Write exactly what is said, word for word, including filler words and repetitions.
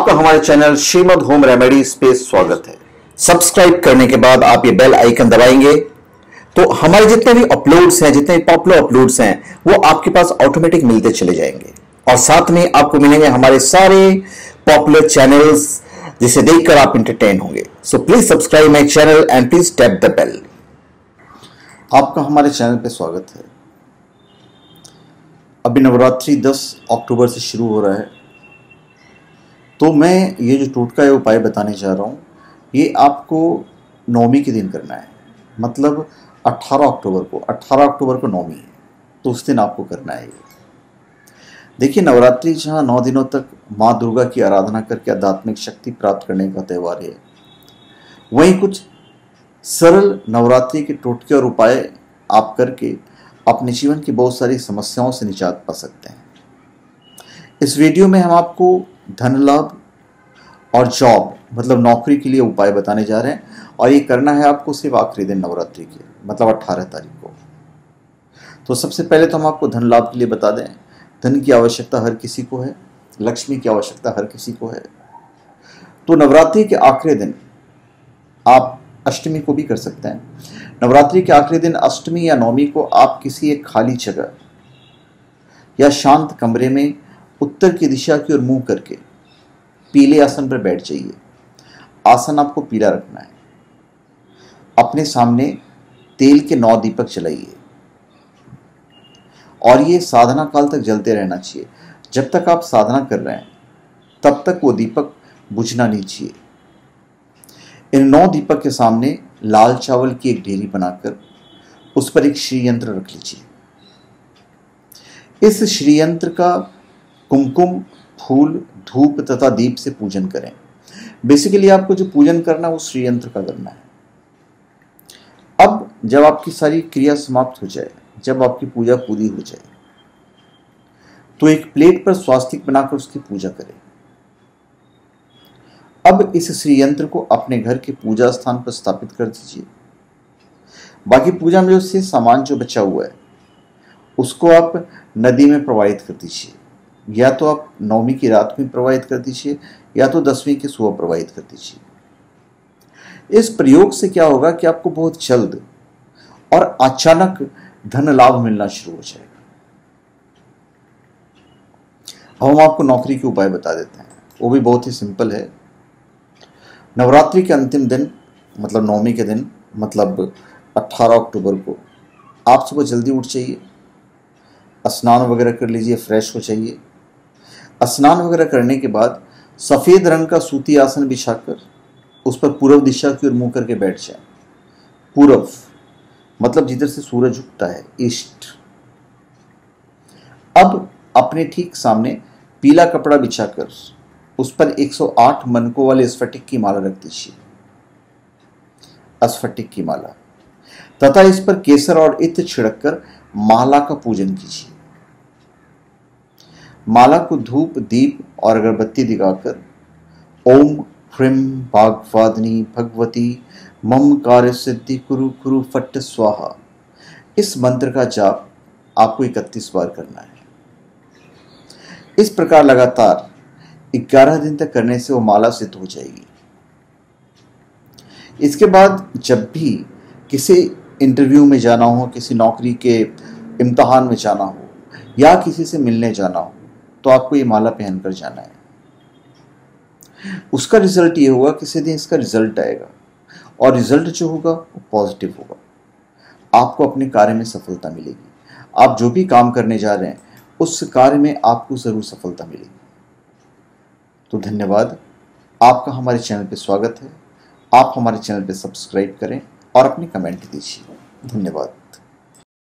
आपका हमारे channel Shrimad home remedies पे स्वागत है। सब्सक्राइब करने के बाद आप ये बेल आइकन दबाएंगे तो हमारे जितने भी अपलोड्स हैं, जितने पॉपुलर अपलोड्स हैं, वो आपके पास ऑटोमेटिक मिलते चले जाएंगे और साथ में आपको मिलेंगे हमारे सारे पॉपुलर चैनल्स जिसे देखकर आप एंटरटेन होंगे। So please subscribe my channel and please tap the bell. आपका हमारे चैनल पे स्वागत है। अभी नवरात्रि दस अक्टूबर से शुरू हो रहा है, तो मैं ये जो टोटका या उपाय बताने जा रहा हूँ ये आपको नौमी के दिन करना है। मतलब अठारह अक्टूबर को अठारह अक्टूबर को नौमी है, तो उस दिन आपको करना है ये। देखिए, नवरात्रि जहाँ नौ दिनों तक माँ दुर्गा की आराधना करके आध्यात्मिक शक्ति प्राप्त करने का त्यौहार है, वहीं कुछ सरल नवरात्रि के टोटके और उपाय आप करके अपने जीवन की बहुत सारी समस्याओं से निजात पा सकते हैं। इस वीडियो में हम आपको धन लाभ और जॉब मतलब नौकरी के लिए उपाय बताने जा रहे हैं, और ये करना है आपको सिर्फ आखिरी दिन नवरात्रि के, मतलब अठारह तारीख को। तो सबसे पहले तो हम आपको धन लाभ के लिए बता दें। धन की आवश्यकता हर किसी को है, लक्ष्मी की आवश्यकता हर किसी को है। तो नवरात्रि के आखिरी दिन आप अष्टमी को भी कर सकते हैं। नवरात्रि के आखिरी दिन अष्टमी या नौमी को आप किसी एक खाली जगह या शांत कमरे में उत्तर की दिशा की ओर मुंह करके पीले आसन पर बैठ जाइए। आसन आपको पीला रखना है। अपने सामने तेल के नौ दीपक जलाइए और ये साधना काल तक जलते रहना चाहिए। जब तक आप साधना कर रहे हैं तब तक वो दीपक बुझना नहीं चाहिए। इन नौ दीपक के सामने लाल चावल की एक ढेरी बनाकर उस पर एक श्री यंत्र रख लीजिए। इस श्री यंत्र का कुमकुम, फूल, धूप तथा दीप से पूजन करें। बेसिकली आपको जो पूजन करना है वो श्री यंत्र का करना है। अब जब आपकी सारी क्रिया समाप्त हो जाए, जब आपकी पूजा पूरी हो जाए, तो एक प्लेट पर स्वास्तिक बनाकर उसकी पूजा करें। अब इस श्री यंत्र को अपने घर के पूजा स्थान पर स्थापित कर दीजिए। बाकी पूजा में जो से सामान जो बचा हुआ है उसको आप नदी में प्रवाहित कर दीजिए। या तो आप नौमी की रात में प्रवाहित कर दीजिए या तो दसवीं की सुबह प्रवाहित कर दीजिए। इस प्रयोग से क्या होगा कि आपको बहुत जल्द और अचानक धन लाभ मिलना शुरू हो जाएगा। अब हम आपको नौकरी के उपाय बता देते हैं, वो भी बहुत ही सिंपल है। नवरात्रि के अंतिम दिन मतलब नौमी के दिन मतलब अठारह अक्टूबर को आप सुबह जल्दी उठ जाइए, स्नान वगैरह कर लीजिए, फ्रेश हो जाइए। स्नान वगैरह करने के बाद सफ़ेद रंग का सूती आसन बिछाकर उस पर पूर्व दिशा की ओर मुंह करके बैठ जाए। पूर्व मतलब जिधर से सूरज उगता है, ईस्ट। अब अपने ठीक सामने पीला कपड़ा बिछाकर उस पर एक सौ आठ मनकों वाले स्फटिक की माला रख दीजिए। स्फटिक की माला तथा इस पर केसर और इत्र छिड़ककर माला का पूजन कीजिए। माला को धूप, दीप और अगरबत्ती दिखाकर ओम ह्रीं भागवादिनी भगवती मम कार्य सिद्धि कुरु कुरु फट स्वाहा, इस मंत्र का जाप आपको इकतीस बार करना है। इस प्रकार लगातार ग्यारह दिन तक करने से वो माला सिद्ध हो जाएगी। इसके बाद जब भी किसी इंटरव्यू में जाना हो, किसी नौकरी के इम्तिहान में जाना हो या किसी से मिलने जाना हो, तो आपको ये माला पहनकर जाना है। उसका रिजल्ट ये होगा, किसी दिन इसका रिजल्ट आएगा और रिजल्ट जो होगा वो पॉजिटिव होगा। आपको अपने कार्य में सफलता मिलेगी। आप जो भी काम करने जा रहे हैं उस कार्य में आपको ज़रूर सफलता मिलेगी। तो धन्यवाद। आपका हमारे चैनल पे स्वागत है। आप हमारे चैनल पे सब्सक्राइब करें और अपने कमेंट दीजिए। धन्यवाद।